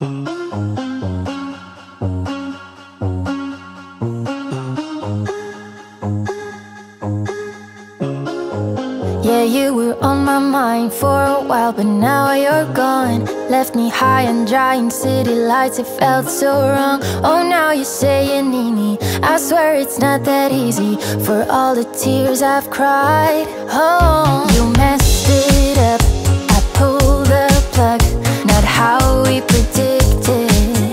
Yeah, you were on my mind for a while, but now you're gone. Left me high and dry in city lights, it felt so wrong. Oh, now you say you need me, I swear it's not that easy. For all the tears I've cried, oh, you messed it up, I pulled the plug. Not how we predicted.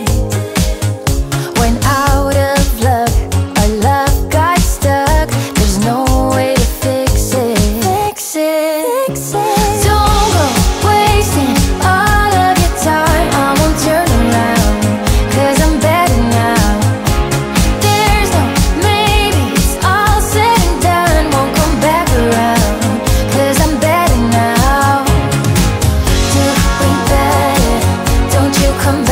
Went out of luck, our love got stuck. There's no way to fix it. Don't go wasting all of your time, I won't turn around, 'cause I'm better now. There's no maybe, it's all said and done. Won't come back around, 'cause I'm better now. Doing better, don't you come back.